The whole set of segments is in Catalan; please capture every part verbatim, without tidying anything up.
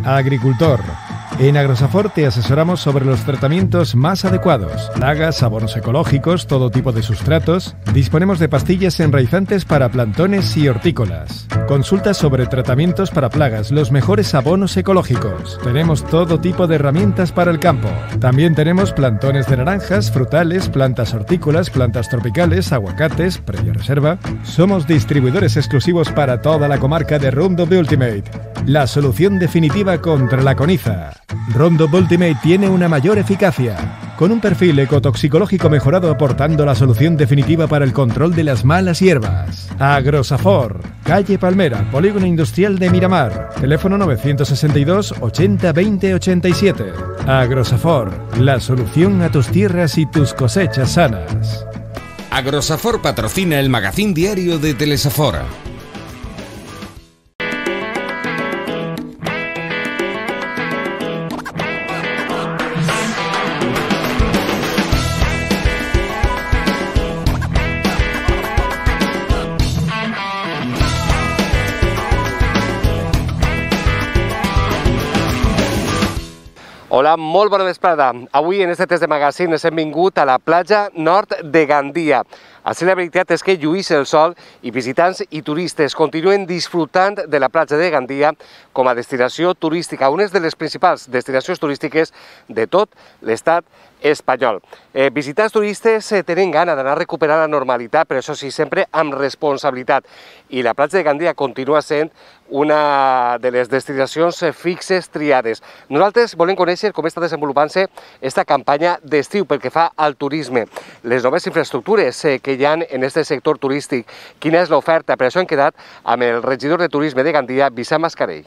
Agricultor. En Agrosafor te asesoramos sobre los tratamientos más adecuados, plagas, abonos ecológicos, todo tipo de sustratos. Disponemos de pastillas enraizantes para plantones y hortícolas. Consulta sobre tratamientos para plagas, los mejores abonos ecológicos. Tenemos todo tipo de herramientas para el campo. También tenemos plantones de naranjas, frutales, plantas hortícolas, plantas tropicales, aguacates, previa reserva. Somos distribuidores exclusivos para toda la comarca de Roundup Ultimate, la solución definitiva contra la coniza. Roundup Ultimate tiene una mayor eficacia, con un perfil ecotoxicológico mejorado aportando la solución definitiva para el control de las malas hierbas. Agrosafor, calle Palmera, Polígono Industrial de Miramar, teléfono novecientos sesenta y dos ochenta veinte ochenta y siete. Agrosafor, la solución a tus tierras y tus cosechas sanas. Agrosafor patrocina el magazín diario de Telesafor. Hola, molt bona vesprada. Avui en este test de magazine hem vingut a la platja nord de Gandia. Així la veritat és que lluís el sol i visitants i turistes continuen disfrutant de la platja de Gandia com a destinació turística, una de les principals destinacions turístiques de tot l'estat espanyol. Eh, visitants turistes eh, tenen gana d'anar a recuperar la normalitat, però això sí, sempre amb responsabilitat. I la platja de Gandia continua sent una de les destinacions fixes triades. Nosaltres volem conèixer com està desenvolupant-se aquesta campanya d'estiu pel que fa al turisme, les noves infraestructures eh, que hi ha en aquest sector turístic, quina és l'oferta. Per això hem quedat amb el regidor de Turisme de Gandia, Vicent Mascarell.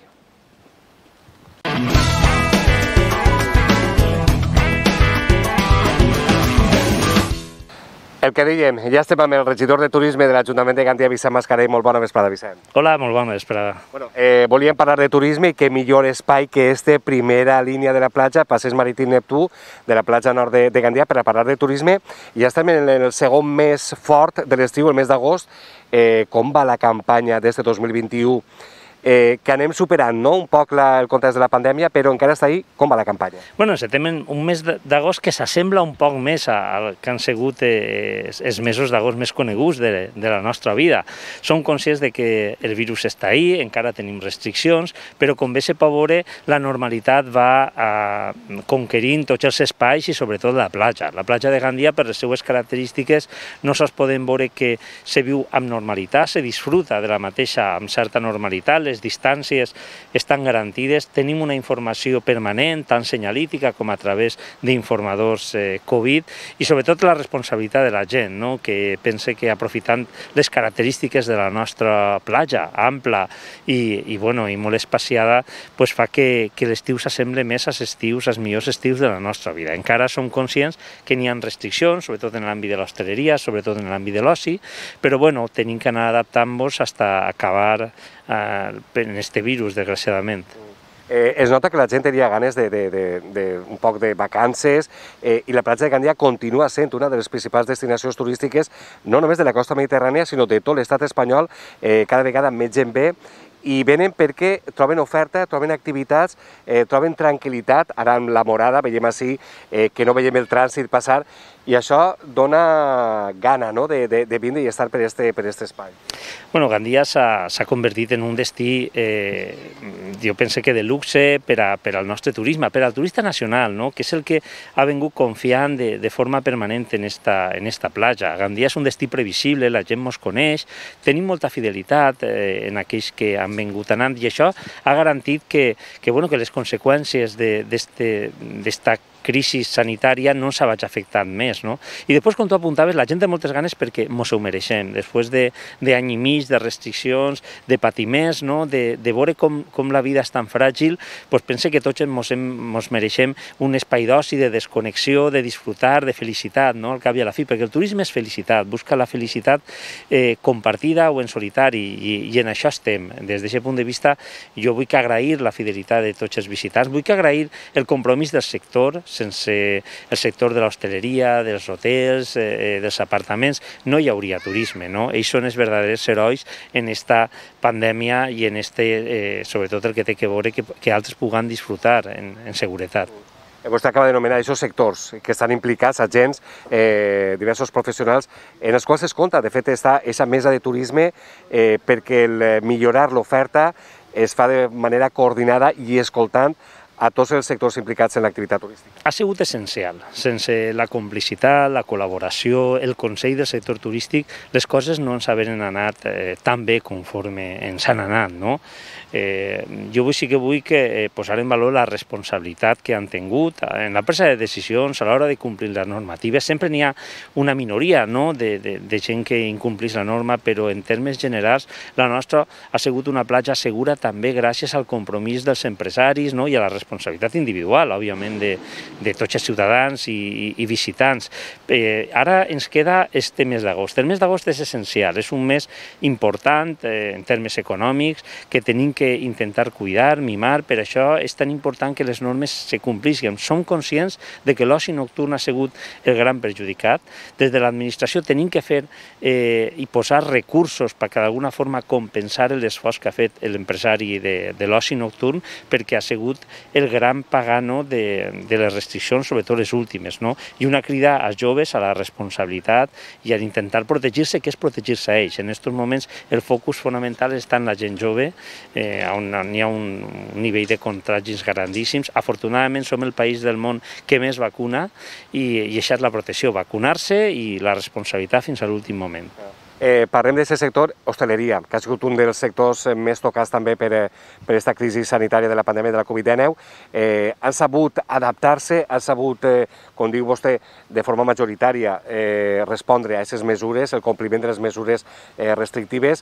El que dèiem, ja estem amb el regidor de Turisme de l'Ajuntament de Gandia, Vicent Mascarell. Molt bona vesprada, Vicent. Hola, molt bona vesprada. Bueno, eh, volíem parlar de turisme i què millor espai que este, primera línia de la platja, Passeig Marítim Neptú, de la platja nord de, de Gandia, per a parlar de turisme. I ja estem en el segon mes fort de l'estiu, el mes d'agost. Eh, com va la campanya d'este dos mil vint-i-u? Eh, que anem superant, no?, un poc la, el context de la pandèmia, però encara està ahí. Com va la campanya? Bueno, estem en un mes d'agost que s'assembla un poc més al que han sigut eh, els mesos d'agost més coneguts de, de la nostra vida. Som conscients de que el virus està ahí, encara tenim restriccions, però com bé se pot veure, la normalitat va eh, conquerint tots els espais i sobretot la platja. La platja de Gandia, per les seues característiques, no sols podem veure que se viu amb normalitat, se disfruta de la mateixa amb certa normalitat, les distàncies estan garantides, tenim una informació permanent, tant senyalítica com a través d'informadors eh, Covid, i sobretot la responsabilitat de la gent, no?, que pense que aprofitant les característiques de la nostra platja, ampla i, i, bueno, i molt espaciada, pues fa que, que l'estiu s'assemble més als estius, als millors estius de la nostra vida. Encara som conscients que n'hi ha restriccions, sobretot en l'àmbit de l'hostaleria, sobretot en l'àmbit de l'oci, però bueno, tenim que anar adaptant-nos fins a acabar en este virus, desgraciadament. Eh, es nota que la gent tenia ganes de, de, de, de un poc de vacances eh, i la platja de Gandia continua sent una de les principals destinacions turístiques no només de la costa mediterrània, sinó de tot l'estat espanyol. Eh, cada vegada més gent ve i venen perquè troben oferta, troben activitats, eh, troben tranquil·litat. Ara amb la Morada veiem així eh, que no veiem el trànsit passar i això dona gana, no?, de, de, de vindre i estar per este, per este espai. Bueno, Gandia s'ha convertit en un destí, eh, jo penso que de luxe per, a, per al nostre turisme, per al turista nacional, no?, que és el que ha vingut confiant de, de forma permanent en esta, en esta platja. Gandia és un destí previsible, la gent mos coneix, tenim molta fidelitat eh, en aquells que han vingut anant i això ha garantit que, que, bueno, que les conseqüències d'esta crisi sanitària no s'ha vaig afectant més, no? I després, com tu apuntaves, la gent té moltes ganes perquè mos ho mereixem. Després d'any i mig de restriccions, de patiments, no?, de, de veure com, com la vida és tan fràgil, doncs pense que tots mos, mos mereixem un espai d'oci, de desconnexió, de disfrutar, de felicitat, no?, al cap i a la fi, perquè el turisme és felicitat, busca la felicitat eh, compartida o en solitari, i, i en això estem. Des d'aquest punt de vista, jo vull que agrair la fidelitat de tots els visitants, vull que agrair el compromís del sector, sense el sector de l'hostaleria, dels hotels, eh, dels apartaments, no hi hauria turisme, no? Ells són els verdaders herois en esta pandèmia i en este, eh, sobretot el que té que veure que, que altres puguen disfrutar en, en seguretat. Vostè acaba d'anomenar aquests sectors que estan implicats, agents, eh, diversos professionals, en els quals es compta, de fet, està aquesta mesa de turisme eh, perquè el millorar l'oferta es fa de manera coordinada i escoltant a tots els sectors implicats en l'activitat turística. Ha sigut essencial. Sense la complicitat, la col·laboració, el consell del sector turístic, les coses no ens haveren anat eh, tan bé conforme ens han anat, no? Eh, jo sí que vull que eh, posar en valor la responsabilitat que han tingut en la presa de decisions a l'hora de complir les normatives. Sempre n'hi ha una minoria, no?, de, de, de gent que incomplís la norma, però en termes generals la nostra ha sigut una platja segura també gràcies al compromís dels empresaris, no?, i a la responsabilitat individual, òbviament, de, de tots els ciutadans i, i, i visitants. Eh, ara ens queda este mes d'agost. El mes d'agost és essencial, és un mes important eh, en termes econòmics que tenim que intentar cuidar, mimar, per això és tan important que les normes se complisquen. Som conscients de que l'oci nocturn ha sigut el gran perjudicat. Des de l'administració tenim que fer eh, i posar recursos per d'alguna forma compensar l'esforç que ha fet l'empresari de, de l'oci nocturn, perquè ha sigut el gran pagano de, de les restriccions, sobretot les últimes, no? I una crida als joves a la responsabilitat i a intentar protegir-se, que és protegir-se a ells. En aquests moments el focus fonamental està en la gent jove, eh, on hi ha un nivell de contagis grandíssims. Afortunadament som el país del món que més vacuna i, i això és la protecció, vacunar-se i la responsabilitat fins a l'últim moment. Eh, parlem d'aquest sector hostaleria, que ha sigut un dels sectors més tocats també per aquesta crisi sanitària de la pandèmia de la Covid dinou. Eh, han sabut adaptar-se, han sabut, eh, com diu vostè, de forma majoritària eh, respondre a aquestes mesures, el compliment de les mesures eh, restrictives.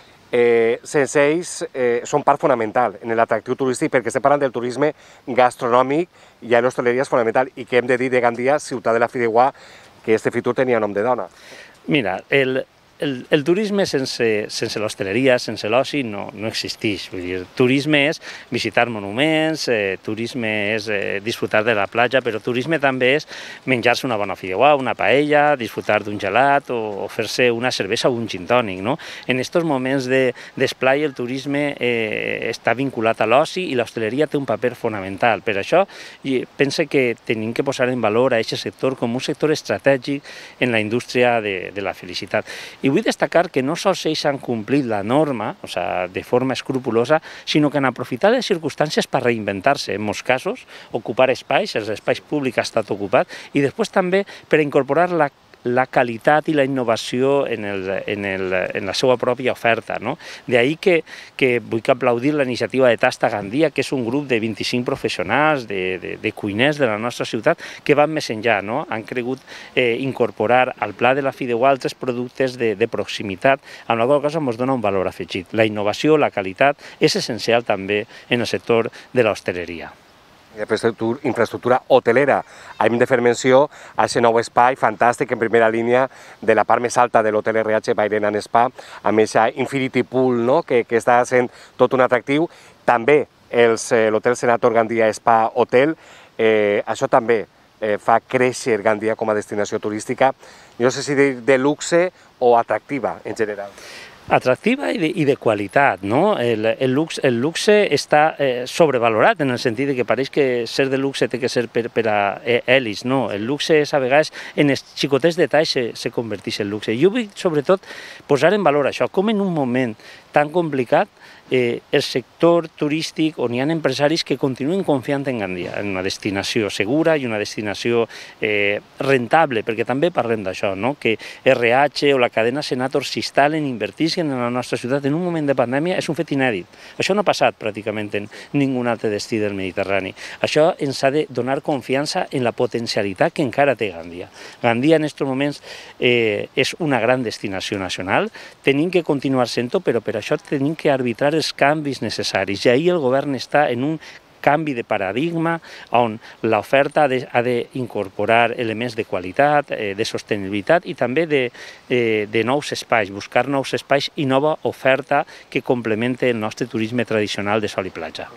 Eh, sense ells eh, són part fonamental en l'atractiu turístic, perquè estem parlant del turisme gastronòmic i a l'hostaleria és fonamental, i que hem de dir de Gandia, ciutat de la fideuà, que este futur tenia nom de dona. Mira, el... El, el turisme sense, sense l'hostaleria, sense l'oci, no, no existeix. Vull dir, turisme és visitar monuments, eh, turisme és eh, disfrutar de la platja, però turisme també és menjar-se una bona fideuà, una paella, disfrutar d'un gelat o, o fer-se una cervesa o un gin tònic, no? En aquests moments d'esplai el turisme eh, està vinculat a l'oci i l'hostaleria té un paper fonamental. Per això penso que tenim que posar en valor a aquest sector com un sector estratègic en la indústria de, de la felicitat. I vull destacar que no sols ells han complit la norma, o sigui, de forma escrupulosa, sinó que han aprofitat les circumstàncies per reinventar-se. En molts casos, ocupar espais, els espais públics ha estat ocupat, i després també per incorporar la la qualitat i la innovació en, el, en, el, en la seva pròpia oferta, no? D'ahí que, que vull aplaudir la iniciativa de Tasta Gandia, que és un grup de vint-i-cinc professionals, de, de, de cuiners de la nostra ciutat, que van més enllà, no? Han cregut eh, incorporar al pla de la fideuà altres productes de, de proximitat, amb la qual cosa ens dona un valor afegit. La innovació, la qualitat, és essencial també en el sector de l'hostaleria. Infraestructura hotelera. Hem de fer menció a aquest nou espai fantàstic en primera línia de la part més alta de l'hotel R H Bairén and Spa, amb aquest Infinity Pool, no?, que, que està sent tot un atractiu. També l'hotel Senator Gandia Spa Hotel, eh, això també eh, fa créixer Gandia com a destinació turística, no sé si de, de luxe o atractiva en general. Atractiva i de, i de qualitat, no? El, el, luxe, el luxe està eh, sobrevalorat en el sentit de que pareix que ser de luxe té que ser per, per a elits, no? El luxe és a vegades en els xicotets detalls se, se converteix en luxe. Jo vull sobretot posar en valor això, com en un moment tan complicat eh, el sector turístic on hi ha empresaris que continuen confiant en Gandia, en una destinació segura i una destinació eh, rentable, perquè també parlem d'això, no? Que R H o la cadena Senator s'instal·len, invertissin en la nostra ciutat en un moment de pandèmia és un fet inèdit. Això no ha passat pràcticament en ningú altre destí del Mediterrani. Això ens ha de donar confiança en la potencialitat que encara té Gandia. Gandia en aquests moments eh, és una gran destinació nacional, tenim que continuar sent-ho, però per això tenim que arbitrar els canvis necessaris. I ahir el govern està en un canvi de paradigma on l'oferta ha d'incorporar elements de qualitat, eh, de sostenibilitat i també de, eh, de nous espais, buscar nous espais i nova oferta que complemente el nostre turisme tradicional de sol i platja.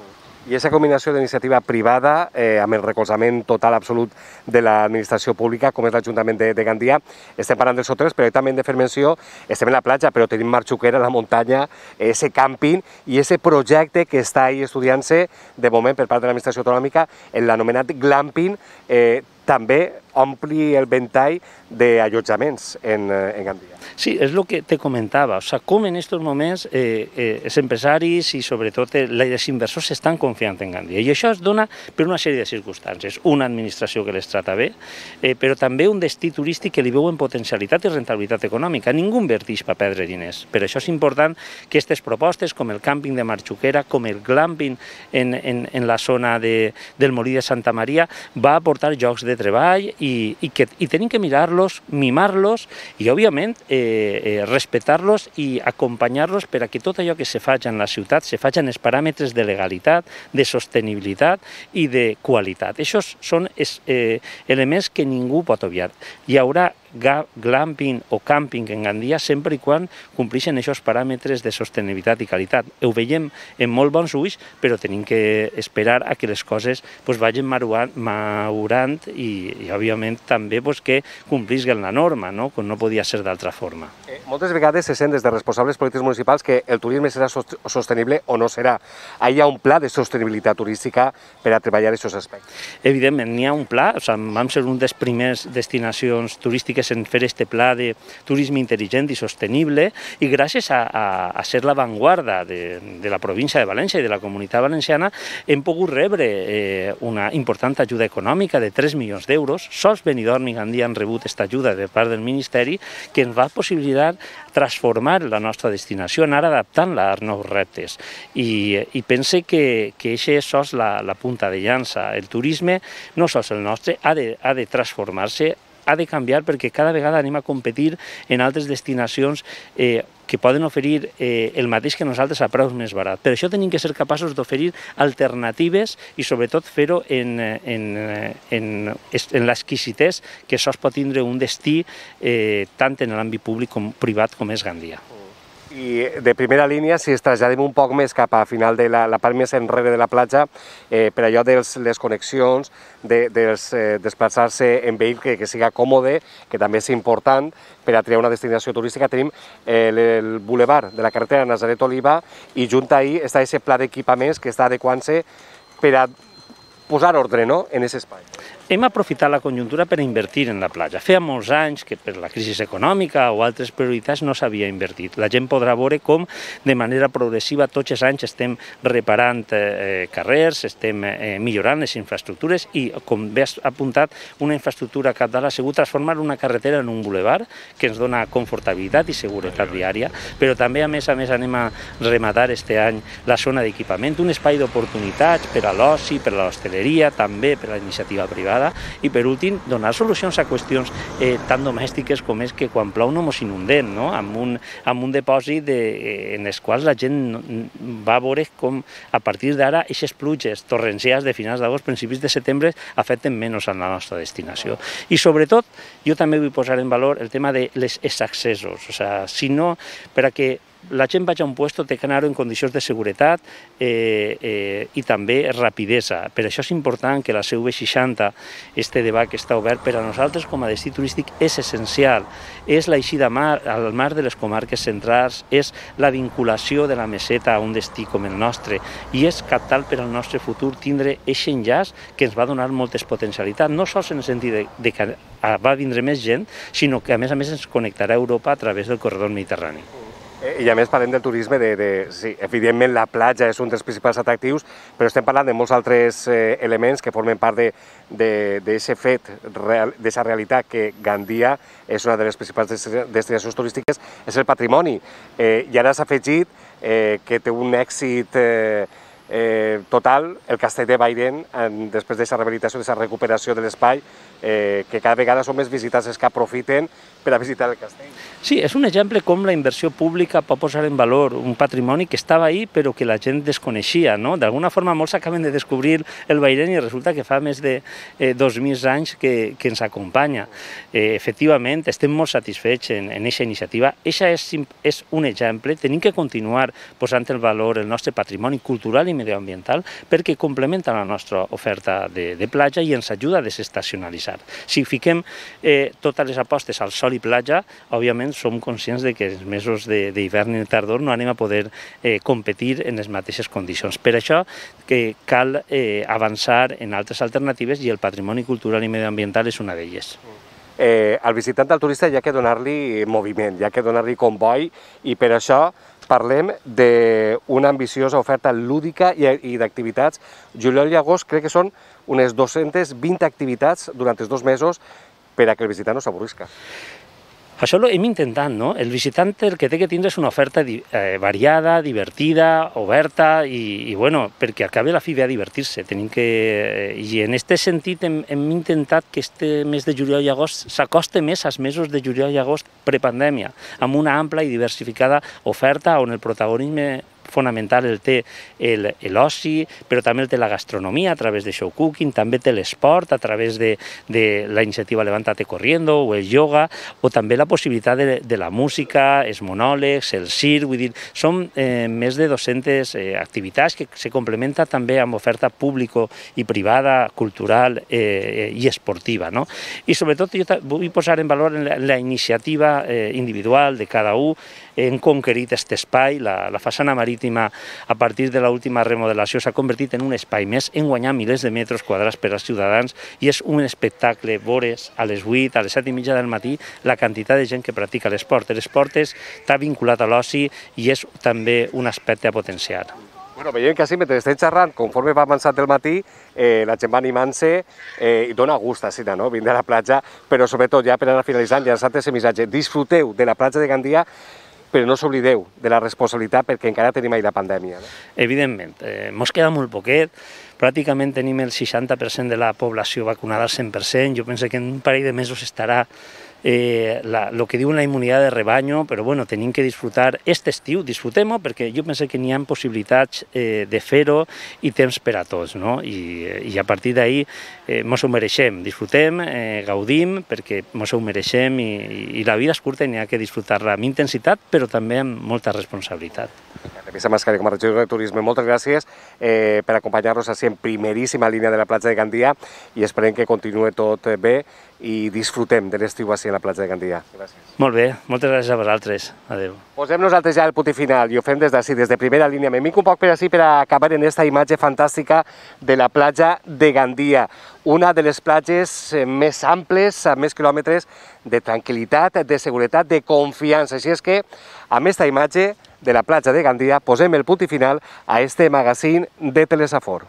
I aquesta combinació d'iniciativa privada eh, amb el recolzament total absolut de l'administració pública, com és l'Ajuntament de, de Gandia, estem parlant dels hotels, però també hem de fer menció, estem en la platja, però tenim Mar Xúquer, la muntanya, ese càmping i ese projecte que està ahí estudiant-se de moment per part de l'administració autonòmica, l'anomenat glamping, eh, també ompli el ventall d'allotjaments en, en Gandia. Sí, és el que te comentava, o sea, com en aquests moments eh, eh, els empresaris i sobretot els inversors s'estan confiant en Gandia. I això es dona per una sèrie de circumstàncies. Una administració que les trata bé, eh, però també un destí turístic que li veuen potencialitat i rentabilitat econòmica. Ningú inverteix per perdre diners. Per això és important que aquestes propostes, com el càmping de Mar Xúquer, com el glamping en, en, en la zona de, del Molí de Santa Maria, va aportar llocs de treball i, i, que, i tenim que mirar-los, mimar-los i, òbviament, eh, eh, respectar-los i acompanyar-los per a que tot allò que se faci en la ciutat se faci en els paràmetres de legalitat, de sostenibilitat i de qualitat. Aquests són els eh, elements que ningú pot obviar. Hi haurà glamping o càmping en Gandia sempre i quan complixen aquests paràmetres de sostenibilitat i qualitat. Ho veiem en molt bons ulls, però tenim que esperar a que les coses pues, vagin madurant i, i òbviament, també pues, que complisquen la norma, no? Com no podia ser d'altra forma. Eh, moltes vegades se sent des de responsables polítics municipals que el turisme serà sostenible o no serà. Hi ha un pla de sostenibilitat turística per a treballar aquests aspectes. Evidentment, n'hi ha un pla, o sigui, vam ser una de les primers destinacions turístiques en fer este pla de turisme intel·ligent i sostenible i gràcies a, a, a ser l'avantguarda de, de la província de València i de la Comunitat Valenciana hem pogut rebre eh, una important ajuda econòmica de tres milions d'euros. Sols Benidorm i Gandia han rebut aquesta ajuda de part del Ministeri que ens va possibilitar transformar la nostra destinació, anar adaptant-la als nous reptes. I, i pense que, que això és sols la, la punta de llança. El turisme, no sols el nostre, ha de, ha de transformar-se, ha de canviar perquè cada vegada anem a competir en altres destinacions eh, que poden oferir eh, el mateix que nosaltres a preus més barat. Per això tenim que ser capaços d'oferir alternatives i sobretot fer-ho en, en, en, en l'exquisitès que sols pot tindre un destí eh, tant en l'àmbit públic com privat com és Gandia. I de primera línia, si es traslladem un poc més cap a final de la, la part més enrere de la platja, eh, per allò de les connexions, de, dels eh, desplaçar-se en vehicle que siga còmode, que també és important per a triar una destinació turística, tenim eh, el boulevard de la carretera Nazaret-Oliva i junt ahí està aquest pla d'equipaments que està adequant-se per a posar ordre, no?, en aquest espai. Hem aprofitat la conjuntura per invertir en la platja. Feia molts anys que per la crisi econòmica o altres prioritats no s'havia invertit. La gent podrà veure com de manera progressiva tots els anys estem reparant eh, carrers, estem eh, millorant les infraestructures i, com bé has apuntat, una infraestructura cabdal ha sigut transformar una carretera en un bulevard que ens dona confortabilitat i seguretat viària, però també, a més a més, anem a rematar este any la zona d'equipament, un espai d'oportunitats per a l'oci, per a l'hostaleria, també per a la iniciativa privada, i per últim donar solucions a qüestions eh, tan domèstiques com és que quan plou no mos inundem, no? amb, un, amb un depòsit de, eh, en els quals la gent va veure com a partir d'ara aquestes pluges torrencials de finals d'agost, principis de setembre afecten menys a la nostra destinació. I sobretot jo també vull posar en valor el tema de les accessos, o sigui, si no, per a que la gent vagi a un lloc té que anar en condicions de seguretat eh, eh, i també rapidesa. Per això és important que la C V seixanta, este debat que està obert per a nosaltres com a destí turístic, és essencial. És l'eixida al mar de les comarques centrals, és la vinculació de la meseta a un destí com el nostre i és cabdal per al nostre futur tindre aquest enllaç que ens va donar moltes potencialitats, no sols en el sentit de, de que va vindre més gent, sinó que a més a més ens connectarà a Europa a través del corredor mediterrani. I a més parlem del turisme, de, de, sí, evidentment la platja és un dels principals atractius, però estem parlant de molts altres eh, elements que formen part d'aquest fet, d'aquesta realitat que Gandia és una de les principals destinacions turístiques, és el patrimoni. Eh, I ara s'ha afegit eh, que té un èxit eh, eh, total el Castell de Bairén, en, després d'aquesta rehabilitació, d'aquesta recuperació de l'espai, eh, que cada vegada són més visitats els que aprofiten per a visitar el castell. Sí, és un exemple com la inversió pública pot posar en valor un patrimoni que estava ahí però que la gent desconeixia, no? D'alguna forma molts acaben de descobrir el Bairén i resulta que fa més de eh, dos mil anys que, que ens acompanya. Eh, efectivament, estem molt satisfets en aquesta iniciativa. Eixa és, és un exemple, tenim que continuar posant en valor el nostre patrimoni cultural i medioambiental perquè complementa la nostra oferta de, de platja i ens ajuda a desestacionalitzar. Si fiquem eh, totes les apostes al sol i platja, òbviament som conscients de que els mesos d'hivern i tardor no anem a poder eh, competir en les mateixes condicions. Per això que cal eh, avançar en altres alternatives i el patrimoni cultural i medioambiental és una d'elles. Eh, al visitant del turista hi ha que donar-li moviment, hi ha que donar-li comboi i per això parlem d'una ambiciosa oferta lúdica i, i d'activitats. Juliol i agost crec que són unes dues-centes vint activitats durant els dos mesos per a que el visitant no s'avorrisca. Això ho hem intentat, no? El visitant el que té que tindre és una oferta eh, variada, divertida, oberta i, i bueno, perquè al cap i la fi ve a divertir-se. Tenim que... I en aquest sentit hem, hem intentat que este mes de juliol i agost s'acoste més als mesos de juliol i agost prepandèmia, amb una ampla i diversificada oferta on el protagonisme fonamental el té l'oci, però també el té la gastronomia a través de show cooking, també té l'esport a través de, de la iniciativa Levántate Corriendo o el yoga, o també la possibilitat de, de la música, els monòlegs, el circ, vull dir, són eh, més de dues-centes eh, activitats que se complementa també amb oferta pública i privada, cultural eh, i esportiva, no? I sobretot jo vull posar en valor la, la iniciativa eh, individual de cada un. Hem conquerit aquest espai, la, la façana marítima a partir de l'última remodelació s'ha convertit en un espai més, en guanyar milers de metres quadrats per als ciutadans i és un espectacle veure's a les vuit, a les set i mitja del matí la quantitat de gent que practica l'esport. L'esport està vinculat a l'oci i és també un aspecte a potenciar. Bueno, veiem que així, mentre estem xerrant, conforme va avançant el matí, eh, la gent va animant-se eh, i dona gust així, no? Vindre a la platja, però sobretot, ja per anar finalitzant, llançant aquest missatge, disfruteu de la platja de Gandia, però no s'oblideu de la responsabilitat perquè encara tenim ahí la pandèmia. No? Evidentment, eh, mos queda molt poquet, pràcticament tenim el seixanta per cent de la població vacunada al cent per cent, jo penso que en un parell de mesos estarà eh, la, lo que diu la immunitat de rebanyo, però bueno, tenim que disfrutar aquest estiu, disfrutem-ho, perquè jo penso que n'hi ha possibilitats eh, de fer-ho i temps per a tots, no? I, i a partir d'ahí eh, mos ho mereixem, disfrutem, eh, gaudim, perquè mos ho mereixem i, i la vida és curta i n'hi ha que disfrutar-la amb intensitat, però també amb molta responsabilitat. Lluïsa Mascarell, com a regidor de Turisme, moltes gràcies eh, per acompanyar-nos així en primeríssima línia de la platja de Gandia i esperem que continuï tot bé i disfrutem de l'estiu així a la platja de Gandia. Gràcies. Molt bé, moltes gràcies a vosaltres. Adéu. Posem nosaltres ja el punt final i ho fem des d'ací, des de primera línia. M'he mica un poc per així per acabar en aquesta imatge fantàstica de la platja de Gandia, una de les platges més amples, amb més quilòmetres de tranquil·litat, de seguretat, de confiança. Així és que, amb aquesta imatge de la platja de Gandia, posem el punt final a este magazín de Telesafor.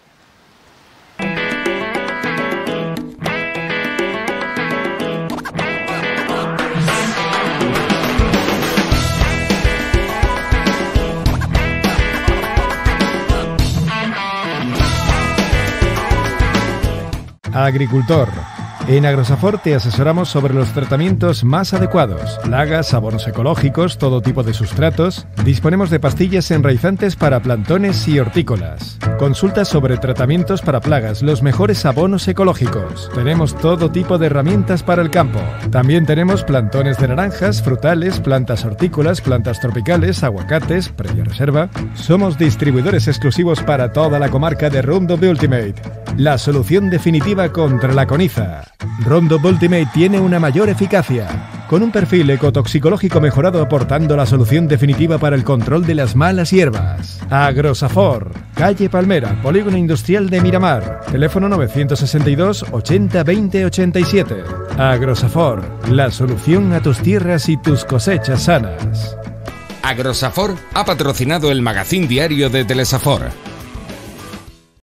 Agricultor. En Agrosafor te asesoramos sobre los tratamientos más adecuados, plagas, abonos ecológicos, todo tipo de sustratos. Disponemos de pastillas enraizantes para plantones y hortícolas. Consultas sobre tratamientos para plagas, los mejores abonos ecológicos. Tenemos todo tipo de herramientas para el campo. También tenemos plantones de naranjas, frutales, plantas hortícolas, plantas tropicales, aguacates, previa reserva. Somos distribuidores exclusivos para toda la comarca de Roundup Ultimate, la solución definitiva contra la coniza. Roundup Ultimate tiene una mayor eficacia, con un perfil ecotoxicológico mejorado aportando la solución definitiva para el control de las malas hierbas. Agrosafor, calle Palmera, Polígono Industrial de Miramar, teléfono novecientos sesenta y dos ochenta veinte ochenta y siete. Agrosafor, la solución a tus tierras y tus cosechas sanas. Agrosafor ha patrocinado el magazín diario de Telesafor.